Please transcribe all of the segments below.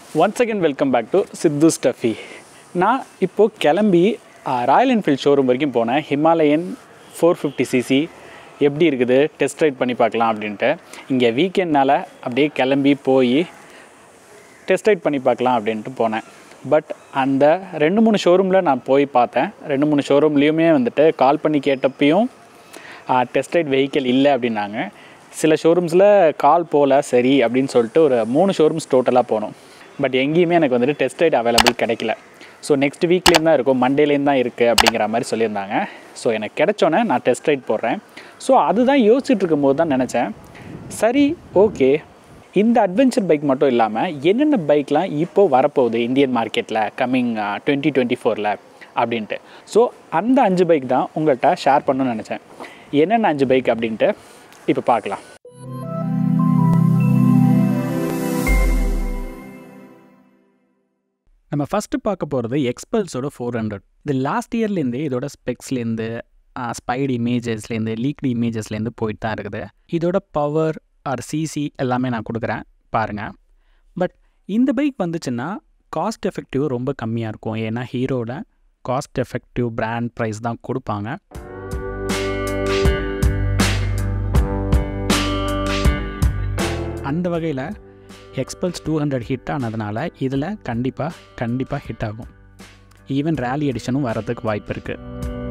Once again welcome back to Sidhu Stuffy. நான் இப்போ கிளம்பி ராயல் என்ஃபீல்ட் ஷோரூம் வரைக்கும் போனேன். ஹிமாலயன் 450cc எப்படி இருக்குது டெஸ்ட் ரைட் பண்ணி பார்க்கலாம் அப்படின்ட்டு. இங்கே வீக்கெண்ட்னால் அப்படியே கிளம்பி போய் டெஸ்ட் ரைட் பண்ணி பார்க்கலாம் அப்படின்ட்டு போனேன். பட் அந்த 2-3 ஷோரூமில் நான் போய் பார்த்தேன். 2-3 ஷோரூம்லேயுமே வந்துட்டு கால் பண்ணி கேட்டப்பையும் டெஸ்ட் ரைட் வெஹிக்கிள் இல்லை அப்படின்னாங்க. சில ஷோரூம்ஸில் கால் போகல சரி அப்படின்னு சொல்லிட்டு ஒரு 3 ஷோரூம்ஸ் டோட்டலாக போனோம். பட் எங்கேயுமே எனக்கு வந்துட்டு டெஸ்ட் ரைட் அவைலபிள் கிடைக்கல. ஸோ நெக்ஸ்ட் வீக்லேயும் தான் இருக்கும், மண்டேலேயும் தான் இருக்குது அப்படிங்கிற மாதிரி சொல்லியிருந்தாங்க. ஸோ எனக்கு கிடைச்சோன்னே நான் டெஸ்ட் ரைட் போடுறேன். ஸோ அதுதான் யோசிச்சுட்டு இருக்கும்போது தான் நினச்சேன், சரி ஓகே இந்த அட்வென்ச்சர் பைக் மட்டும் இல்லாமல் என்னென்ன பைக்லாம் இப்போது வரப்போகுது இந்தியன் மார்க்கெட்டில் கம்மிங் 2024 அப்படின்ட்டு. ஸோ அந்த 5 பைக் தான் உங்கள்கிட்ட ஷேர் பண்ணணும்னு நினச்சேன். என்னென்ன 5 பைக் அப்படின்ட்டு இப்போ பார்க்கலாம். நம்ம ஃபஸ்ட்டு பார்க்க போகிறது எக்ஸ்பல்ஸோட 400. இது லாஸ்ட் இயர்லேருந்து இதோட ஸ்பெக்ஸ்லேருந்து ஸ்பைடு இமேஜஸ்லேருந்து லீக்டு இமேஜஸ்லேருந்து போயிட்டு தான் இருக்குது. இதோட பவர் ஆர் சிசி எல்லாமே நான் கொடுக்குறேன் பாருங்கள். பட் இந்த பைக் வந்துச்சுன்னா காஸ்ட் எஃபெக்டிவ் ரொம்ப கம்மியாக இருக்கும். ஏன்னா ஹீரோட காஸ்ட் எஃபெக்டிவ் பிராண்ட் ப்ரைஸ் தான் கொடுப்பாங்க. அந்த வகையில் எக்ஸ்பல்ஸ் 200 ஹிட் ஆனதுனால இதில் கண்டிப்பாக ஹிட் ஆகும். ஈவன் ரேலி எடிஷனும் வரதுக்கு வாய்ப்பு இருக்குது.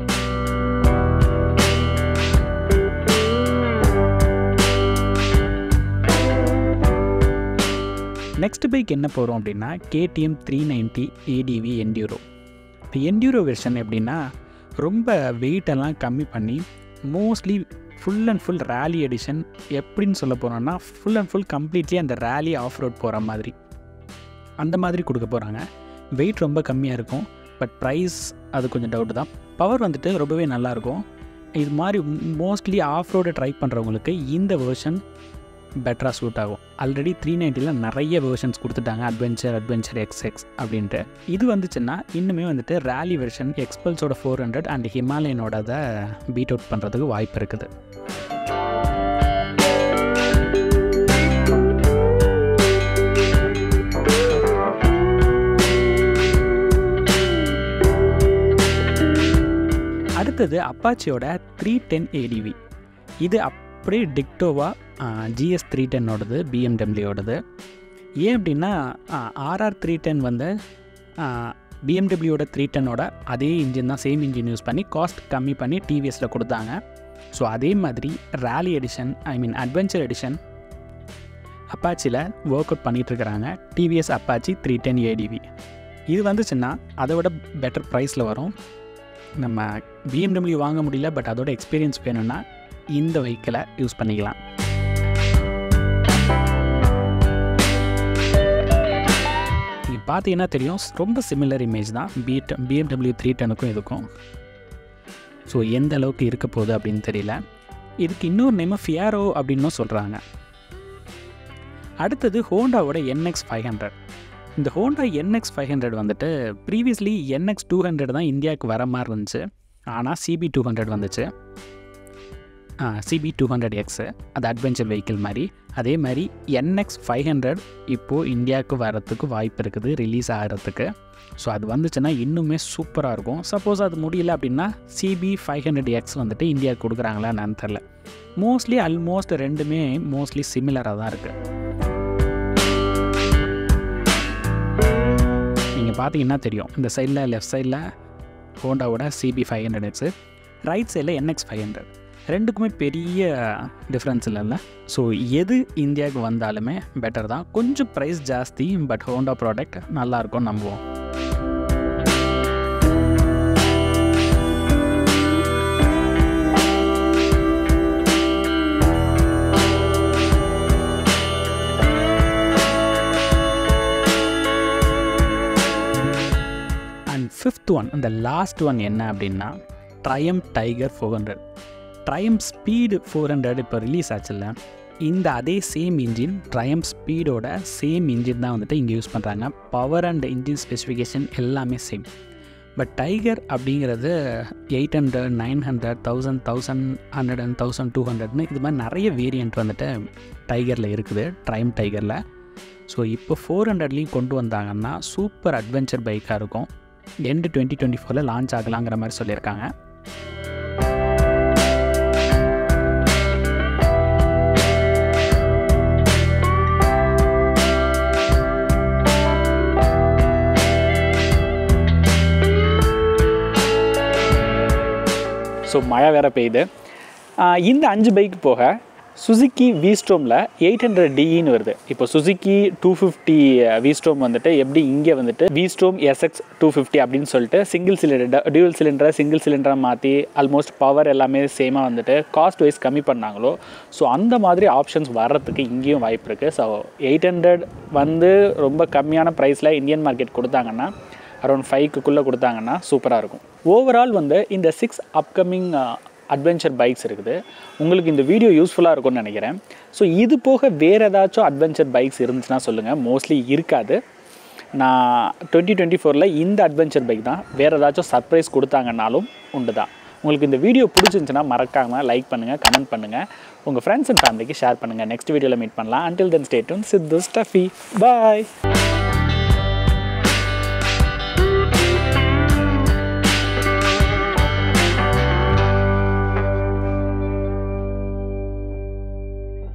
நெக்ஸ்ட் பைக் என்ன போகிறோம் அப்படின்னா KTM 390 ADV என்டியூரோ. இப்போ என்டியூரோ வெர்ஷன் எப்படின்னா ரொம்ப வெயிட்டெல்லாம் கம்மி பண்ணி mostly full and full rally edition. எப்படின்னு சொல்ல போகிறோன்னா ஃபுல் அண்ட் ஃபுல் கம்ப்ளீட்லி அந்த ரேலி ஆஃப் ரோட் போகிற மாதிரி அந்த மாதிரி கொடுக்க போகிறாங்க. வெயிட் ரொம்ப கம்மியாக இருக்கும். பட் ப்ரைஸ் அது கொஞ்சம் டவுட்டு தான். பவர் வந்துட்டு ரொம்பவே நல்லாயிருக்கும். இது மாதிரி மோஸ்ட்லி ஆஃப் ரோடு ட்ரை பண்ணுறவங்களுக்கு இந்த வெர்ஷன் பெட்டராக சூட் ஆகும். ஆல்ரெடி 390 நிறைய வெர்ஷன்ஸ் கொடுத்துட்டாங்க, அட்வென்ச்சர் XX அப்படின்ட்டு. இது வந்துச்சுன்னா இன்னுமே வந்துட்டு ரேலி வெர்ஷன் எக்ஸ்பல்ஸோட 400 அண்ட் ஹிமாலயனோட பீட் அவுட் பண்ணுறதுக்கு வாய்ப்பு இருக்குது. அடுத்தது அப்பாச்சியோட 310 ADV. இது அப்படியே டிக்டோவா GS 310ஓடது, BMWவோடது. ஏன் அப்படின்னா RR 310 வந்து BMWவோட 310ஓட அதே இன்ஜின் தான், சேம் இன்ஜின் யூஸ் பண்ணி காஸ்ட் கம்மி பண்ணி டிவிஎஸில் கொடுத்தாங்க. ஸோ அதே மாதிரி ரேலி எடிஷன் அட்வென்ச்சர் எடிஷன் அப்பாச்சியில் ஒர்க் அவுட் பண்ணிகிட்ருக்கிறாங்க. TVS Apache 310 ADV. இது வந்துச்சுன்னா அதை விட பெட்டர் ப்ரைஸில் வரும். நம்ம BMW வாங்க முடியல, பட் அதோட எக்ஸ்பீரியன்ஸ் வேணும்னா இந்த வெஹிக்கிளை யூஸ் பண்ணிக்கலாம். நீங்கள் பார்த்தீங்கன்னா தெரியும், ரொம்ப சிமிலர் இமேஜ் தான் BMW 310க்கும் இதுக்கும். ஸோ எந்த அளவுக்கு இருக்க போகுது அப்படின்னு தெரியல. இதுக்கு இன்னொரு நேம் ஃபியாரோ அப்படின்னும் சொல்கிறாங்க. அடுத்தது ஹோண்டாவோட NX 500. இந்த ஹோண்டா NX 500 வந்துட்டு ப்ரீவியஸ்லி NX 200 தான் இந்தியாவுக்கு வர மாதிரி இருந்துச்சு. ஆனால் CB 200 வந்துச்சு. CB 200X அது அட்வென்ச்சர் வெஹிக்கிள் மாதிரி. அதே மாதிரி NX 500 இப்போது இந்தியாவுக்கு வரத்துக்கு வாய்ப்பு இருக்குது, ரிலீஸ் ஆகிறதுக்கு. ஸோ அது வந்துச்சுன்னா இன்னுமே சூப்பராக இருக்கும். சப்போஸ் அது முடியல அப்படின்னா CB 500X வந்துட்டு இந்தியாவுக்கு கொடுக்குறாங்களா என்னன்னு தெரில. ஆல்மோஸ்ட் ரெண்டுமே மோஸ்ட்லி சிமிலராக தான் இருக்குது. நீங்கள் பார்த்தீங்கன்னா தெரியும், இந்த சைடில் லெஃப்ட் சைடில் ஹோண்டாவோட CB 500X, ரைட் சைடில் NX 500. ரெண்டுக்குமே பெரிய டிஃப்ரென்ஸ் இல்லைல்ல. ஸோ எது இந்தியாவுக்கு வந்தாலுமே பெட்டர் தான். கொஞ்சம் ப்ரைஸ் ஜாஸ்தி, பட் ஹோண்டா ப்ராடக்ட் நல்லாயிருக்கும் நம்புவோம். அண்ட் 5th ஒன், இந்த லாஸ்ட் ஒன் என்ன அப்படின்னா TRIUMP Tiger 400. TRIUMP Speed 400 இப்போ ரிலீஸ் ஆச்சுல்ல, இந்த அதே சேம் இன்ஜின் TRIUMP ஸ்பீடோட சேம் இன்ஜின் தான் வந்துட்டு இங்கே யூஸ் பண்ணுறாங்க. பவர் அண்ட் இன்ஜின் ஸ்பெசிஃபிகேஷன் எல்லாமே சேம். பட் டைகர் அப்படிங்கிறது 800, 900, 1000, 1100 and 1200 இது மாதிரி நிறைய வேரியண்ட் வந்துட்டு டைகரில் இருக்குது, TRIUMP டைகரில். ஸோ இப்போ 400லேயும் கொண்டு வந்தாங்கன்னா சூப்பர் அட்வென்ச்சர் பைக்காக இருக்கும். எண்டு 2024 லான்ச் ஆகலாங்கிற மாதிரி சொல்லியிருக்காங்க. ஸோ மழை வேறு பெய்யுது. இந்த 5 பைக் போக சுசுக்கி V-Stormல 800DEன்னு வருது. இப்போ சுசுக்கி 250 V-Storm வந்துட்டு எப்படி இங்கே வந்துட்டு V-Storm SX 250 அப்படின்னு சொல்லிட்டு டியூவல் சிலிண்டராக மாற்றி ஆல்மோஸ்ட் பவர் எல்லாமே சேமாக வந்துட்டு காஸ்ட் வைஸ் கம்மி பண்ணாங்களோ, ஸோ அந்த மாதிரி ஆப்ஷன்ஸ் வர்றதுக்கு இங்கேயும் வாய்ப்பு இருக்குது. ஸோ 800 வந்து ரொம்ப கம்மியான ப்ரைஸில் இந்தியன் மார்க்கெட் கொடுத்தாங்கன்னா அரௌண்ட் 5க்குள்ளே கொடுத்தாங்கன்னா சூப்பராக இருக்கும். ஓவரால் வந்து இந்த 6 அப்கமிங் அட்வென்ச்சர் பைக்ஸ் இருக்குது. உங்களுக்கு இந்த வீடியோ யூஸ்ஃபுல்லாக இருக்கும்னு நினைக்கிறேன். ஸோ இது போக வேறு ஏதாச்சும் அட்வென்ச்சர் பைக்ஸ் இருந்துச்சுன்னா சொல்லுங்கள். மோஸ்ட்லி இருக்காது. நான் 2024 இந்த அட்வென்ச்சர் பைக் தான். வேறு ஏதாச்சும் சர்ப்ரைஸ் கொடுத்தாங்கன்னாலும் உண்டு தான். உங்களுக்கு இந்த வீடியோ பிடிச்சிருந்துச்சுன்னா மறக்காமல் லைக் பண்ணுங்கள், கமெண்ட் பண்ணுங்கள், உங்கள் ஃப்ரெண்ட்ஸ் அண்ட் ஃபேமிலிக்கு ஷேர் பண்ணுங்கள். நெக்ஸ்ட் வீடியோவில் மீட் பண்ணலாம். Until then, stay tuned. Sidhu Stuffy. Bye.